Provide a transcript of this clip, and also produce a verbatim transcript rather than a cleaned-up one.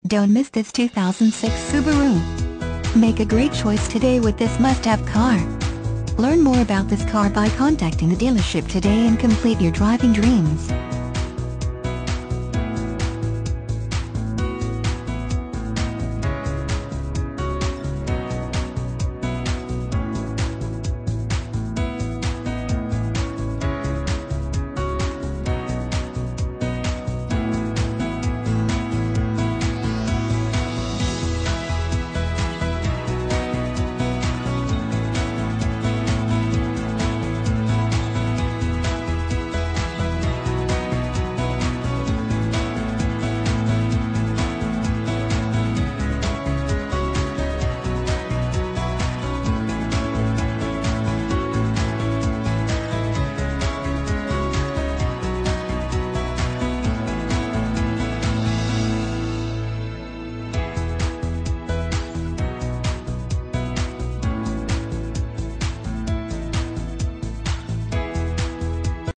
Don't miss this two thousand six Subaru. Make a great choice today with this must-have car. Learn more about this car by contacting the dealership today and complete your driving dreams.